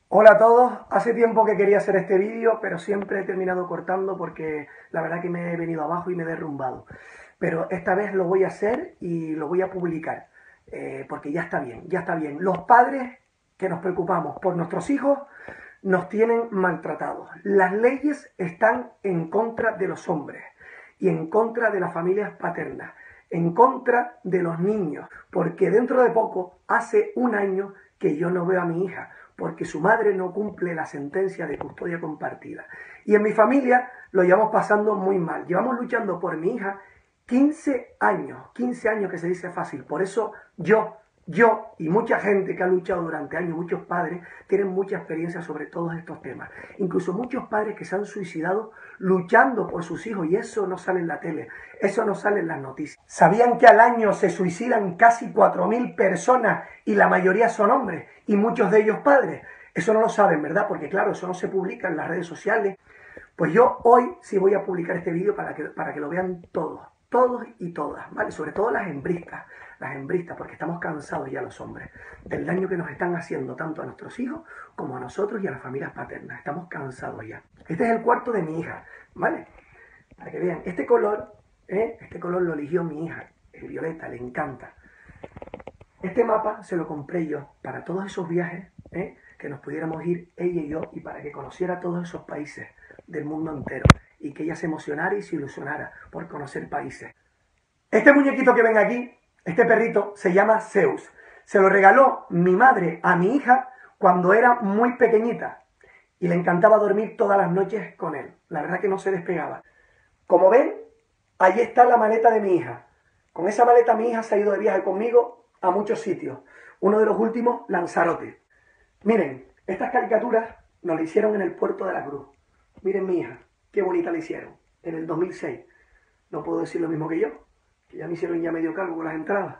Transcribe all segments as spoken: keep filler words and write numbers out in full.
Hola a todos, hace tiempo que quería hacer este vídeo, pero siempre he terminado cortando porque la verdad que me he venido abajo y me he derrumbado. Pero esta vez lo voy a hacer y lo voy a publicar, eh, porque ya está bien, ya está bien. Los padres que nos preocupamos por nuestros hijos nos tienen maltratados. Las leyes están en contra de los hombres y en contra de las familias paternas, en contra de los niños, porque dentro de poco, hace un año que yo no veo a mi hija, porque su madre no cumple la sentencia de custodia compartida. Y en mi familia lo llevamos pasando muy mal. Llevamos luchando por mi hija quince años, quince años que se dice fácil. Por eso yo, yo y mucha gente que ha luchado durante años, muchos padres, tienen mucha experiencia sobre todos estos temas. Incluso muchos padres que se han suicidado luchando por sus hijos, y eso no sale en la tele, eso no sale en las noticias. ¿Sabían que al año se suicidan casi cuatro mil personas y la mayoría son hombres y muchos de ellos padres? Eso no lo saben, ¿verdad? Porque claro, eso no se publica en las redes sociales. Pues yo hoy sí voy a publicar este vídeo para que, para que lo vean todos, todos y todas, ¿vale? Sobre todo las hembristas, las hembristas, porque estamos cansados ya los hombres del daño que nos están haciendo tanto a nuestros hijos como a nosotros y a las familias paternas. Estamos cansados ya. Este es el cuarto de mi hija, ¿vale? Para que vean, este color, ¿eh? Este color lo eligió mi hija, el violeta, le encanta. Este mapa se lo compré yo para todos esos viajes, ¿eh? Que nos pudiéramos ir ella y yo, y para que conociera todos esos países del mundo entero y que ella se emocionara y se ilusionara por conocer países. Este muñequito que ven aquí, este perrito, se llama Zeus. Se lo regaló mi madre a mi hija cuando era muy pequeñita y le encantaba dormir todas las noches con él. La verdad que no se despegaba. Como ven, ahí está la maleta de mi hija. Con esa maleta mi hija se ha ido de viaje conmigo a muchos sitios. Uno de los últimos, Lanzarote. Miren, estas caricaturas nos las hicieron en el puerto de la Cruz. Miren mi hija, qué bonita la hicieron, en el dos mil seis. No puedo decir lo mismo que yo, que ya me hicieron ya medio cargo con las entradas.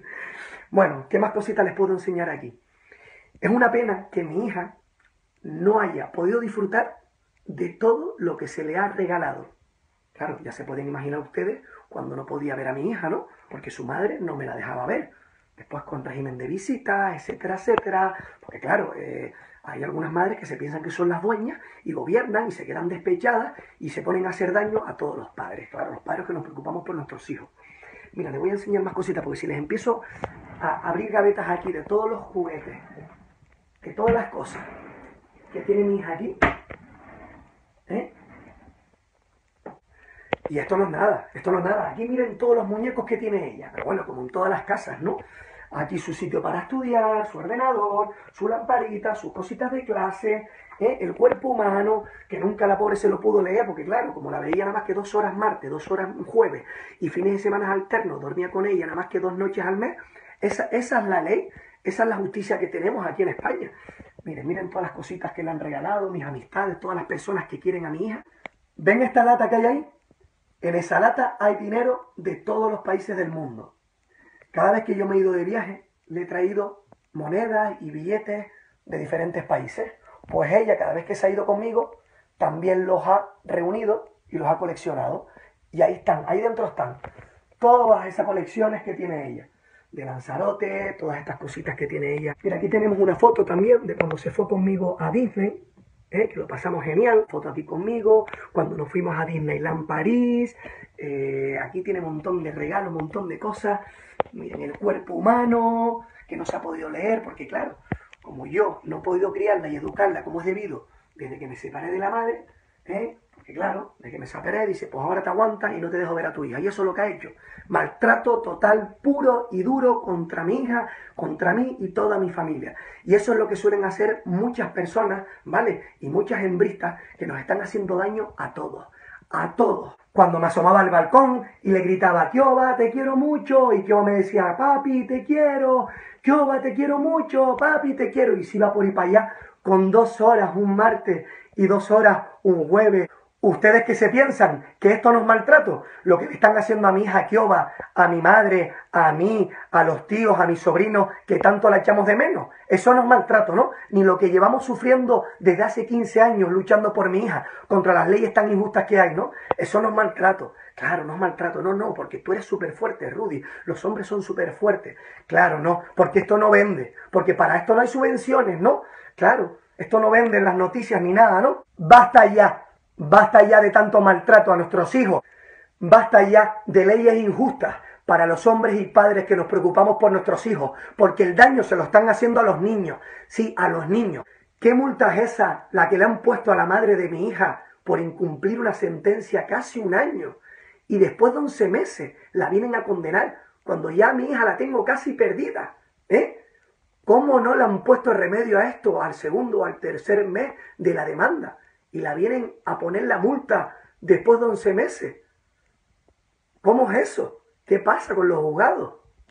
Bueno, ¿qué más cositas les puedo enseñar aquí? Es una pena que mi hija no haya podido disfrutar de todo lo que se le ha regalado. Claro, ya se pueden imaginar ustedes cuando no podía ver a mi hija, ¿no? Porque su madre no me la dejaba ver. Después con régimen de visitas, etcétera, etcétera. Porque claro, eh, hay algunas madres que se piensan que son las dueñas y gobiernan y se quedan despechadas y se ponen a hacer daño a todos los padres. Claro, los padres que nos preocupamos por nuestros hijos. Mira, les voy a enseñar más cositas porque si les empiezo a abrir gavetas aquí de todos los juguetes, de todas las cosas que tiene mi hija aquí, ¿eh? Y esto no es nada, esto no es nada. Aquí miren todos los muñecos que tiene ella. Pero bueno, como en todas las casas, ¿no? Aquí su sitio para estudiar, su ordenador, su lamparita, sus cositas de clase, ¿eh? El cuerpo humano, que nunca la pobre se lo pudo leer, porque claro, como la veía nada más que dos horas martes, dos horas jueves y fines de semana alternos, dormía con ella nada más que dos noches al mes, esa, esa es la ley, esa es la justicia que tenemos aquí en España. Miren, miren todas las cositas que le han regalado, mis amistades, todas las personas que quieren a mi hija. ¿Ven esta lata que hay ahí? En esa lata hay dinero de todos los países del mundo. Cada vez que yo me he ido de viaje, le he traído monedas y billetes de diferentes países. Pues ella, cada vez que se ha ido conmigo, también los ha reunido y los ha coleccionado. Y ahí están, ahí dentro están todas esas colecciones que tiene ella. De Lanzarote, todas estas cositas que tiene ella. Mira, aquí tenemos una foto también de cuando se fue conmigo a Disney. ¿Eh? Que lo pasamos genial, foto aquí conmigo, cuando nos fuimos a Disneyland París, eh, aquí tiene un montón de regalos, un montón de cosas, miren el cuerpo humano, que no se ha podido leer, porque claro, como yo no he podido criarla y educarla como es debido, desde que me separé de la madre, ¿eh? Porque claro, desde que me separé, dice, pues ahora te aguantas y no te dejo ver a tu hija, y eso es lo que ha hecho, maltrato total, puro y duro contra mi hija, contra mí y toda mi familia. Y eso es lo que suelen hacer muchas personas, ¿vale? Y muchas hembristas que nos están haciendo daño a todos, a todos. Cuando me asomaba al balcón y le gritaba, Kioba, te quiero mucho, y Kioba me decía, papi, te quiero, Kioba, te quiero mucho, papi, te quiero, y se iba por ahí para allá con dos horas un martes y dos horas un jueves. Ustedes que se piensan que esto no es maltrato, lo que le están haciendo a mi hija Kioba, a mi madre, a mí, a los tíos, a mis sobrinos, que tanto la echamos de menos, eso no es maltrato, ¿no? Ni lo que llevamos sufriendo desde hace quince años luchando por mi hija, contra las leyes tan injustas que hay, ¿no? Eso no es maltrato. Claro, no es maltrato, no, no, porque tú eres súper fuerte, Rudy, los hombres son súper fuertes. Claro, no, porque esto no vende, porque para esto no hay subvenciones, ¿no? Claro. Esto no vende en las noticias ni nada, ¿no? Basta ya, basta ya de tanto maltrato a nuestros hijos, basta ya de leyes injustas para los hombres y padres que nos preocupamos por nuestros hijos, porque el daño se lo están haciendo a los niños, sí, a los niños. ¿Qué multa es esa la que le han puesto a la madre de mi hija por incumplir una sentencia casi un año? Y después de once meses la vienen a condenar, cuando ya mi hija la tengo casi perdida, ¿eh? ¿Cómo no le han puesto remedio a esto al segundo o al tercer mes de la demanda? Y la vienen a poner la multa después de once meses. ¿Cómo es eso? ¿Qué pasa con los juzgados?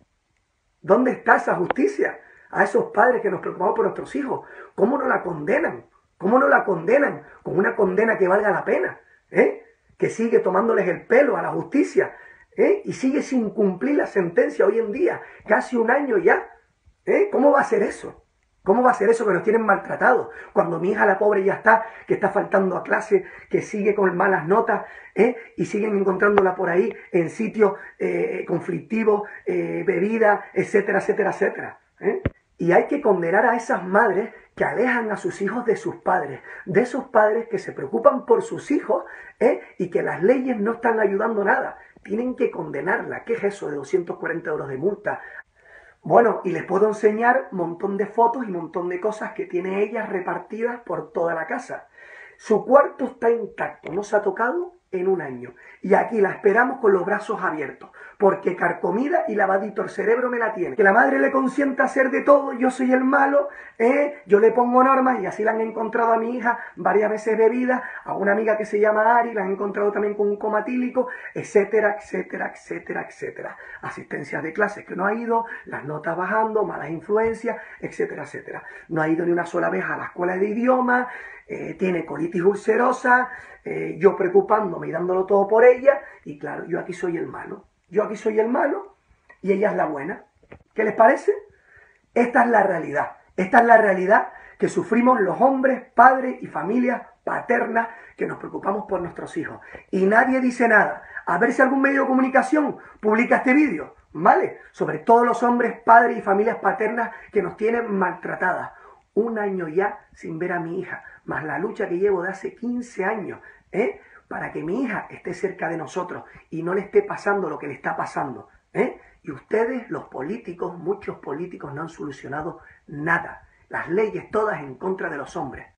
¿Dónde está esa justicia? A esos padres que nos preocupamos por nuestros hijos. ¿Cómo no la condenan? ¿Cómo no la condenan con una condena que valga la pena? ¿Eh? Que sigue tomándoles el pelo a la justicia. ¿Eh? Y sigue sin cumplir la sentencia hoy en día. Casi un año ya. ¿Eh? ¿Cómo va a ser eso? ¿Cómo va a ser eso que nos tienen maltratados? Cuando mi hija, la pobre, ya está, que está faltando a clase, que sigue con malas notas, ¿eh? Y siguen encontrándola por ahí en sitios eh, conflictivos, eh, bebida, etcétera, etcétera, etcétera. ¿Eh? Y hay que condenar a esas madres que alejan a sus hijos de sus padres, de esos padres que se preocupan por sus hijos, ¿eh? Y que las leyes no están ayudando nada. Tienen que condenarla. ¿Qué es eso de doscientos cuarenta euros de multa? Bueno, y les puedo enseñar un montón de fotos y un montón de cosas que tiene ella repartidas por toda la casa. Su cuarto está intacto, no se ha tocado en un año. Y aquí la esperamos con los brazos abiertos, porque carcomida y lavadito el cerebro me la tiene. Que la madre le consienta hacer de todo, yo soy el malo, ¿eh? Yo le pongo normas, y así la han encontrado a mi hija varias veces bebida, a una amiga que se llama Ari, la han encontrado también con un coma etílico, etcétera, etcétera, etcétera, etcétera. Asistencias de clases que no ha ido, las notas bajando, malas influencias, etcétera, etcétera. No ha ido ni una sola vez a la escuela de idiomas, eh, tiene colitis ulcerosa, eh, yo preocupándome y dándolo todo por ella, y claro, yo aquí soy el malo. Yo aquí soy el malo y ella es la buena. ¿Qué les parece? Esta es la realidad. Esta es la realidad que sufrimos los hombres, padres y familias paternas que nos preocupamos por nuestros hijos. Y nadie dice nada. A ver si algún medio de comunicación publica este vídeo, ¿vale? Sobre todos los hombres, padres y familias paternas que nos tienen maltratadas. Un año ya sin ver a mi hija, más la lucha que llevo de hace quince años, ¿eh? Para que mi hija esté cerca de nosotros y no le esté pasando lo que le está pasando, ¿eh? Y ustedes, los políticos, muchos políticos no han solucionado nada. Las leyes todas en contra de los hombres.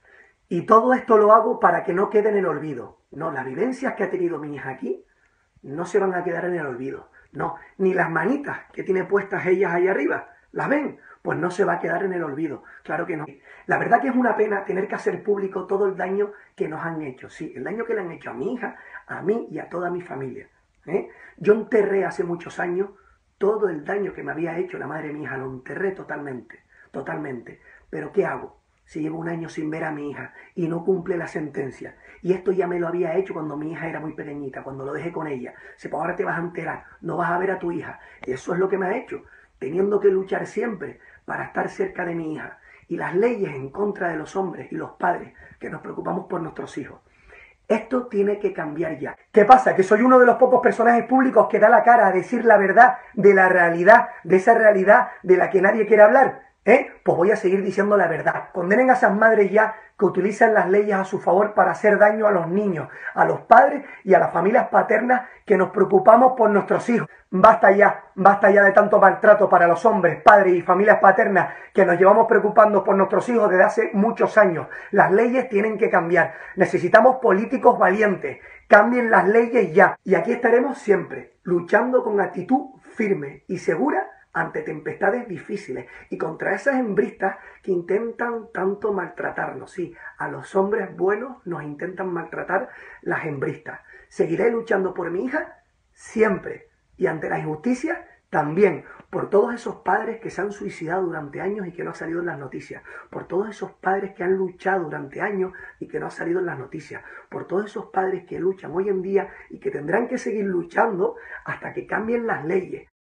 Y todo esto lo hago para que no quede en el olvido. No, las vivencias que ha tenido mi hija aquí no se van a quedar en el olvido. No, ni las manitas que tiene puestas ellas ahí arriba, ¿las ven? Pues no se va a quedar en el olvido, claro que no. La verdad que es una pena tener que hacer público todo el daño que nos han hecho. Sí, el daño que le han hecho a mi hija, a mí y a toda mi familia. ¿eh? Yo enterré hace muchos años todo el daño que me había hecho la madre de mi hija, lo enterré totalmente, totalmente. Pero ¿qué hago? Si llevo un año sin ver a mi hija y no cumple la sentencia. Y esto ya me lo había hecho cuando mi hija era muy pequeñita, cuando lo dejé con ella. Se pues ahora te vas a enterar, no vas a ver a tu hija. Eso es lo que me ha hecho, teniendo que luchar siempre para estar cerca de mi hija. Y las leyes en contra de los hombres y los padres que nos preocupamos por nuestros hijos. Esto tiene que cambiar ya. ¿Qué pasa? Que soy uno de los pocos personajes públicos que da la cara a decir la verdad de la realidad, de esa realidad de la que nadie quiere hablar. ¿Eh? Pues voy a seguir diciendo la verdad. Condenen a esas madres ya que utilizan las leyes a su favor para hacer daño a los niños, a los padres y a las familias paternas que nos preocupamos por nuestros hijos. Basta ya, basta ya de tanto maltrato para los hombres, padres y familias paternas que nos llevamos preocupando por nuestros hijos desde hace muchos años. Las leyes tienen que cambiar. Necesitamos políticos valientes. Cambien las leyes ya. Y aquí estaremos siempre, luchando con actitud firme y segura ante tempestades difíciles y contra esas hembristas que intentan tanto maltratarnos. Sí, a los hombres buenos nos intentan maltratar las hembristas. Seguiré luchando por mi hija siempre y ante la injusticia también, por todos esos padres que se han suicidado durante años y que no han salido en las noticias, por todos esos padres que han luchado durante años y que no han salido en las noticias, por todos esos padres que luchan hoy en día y que tendrán que seguir luchando hasta que cambien las leyes.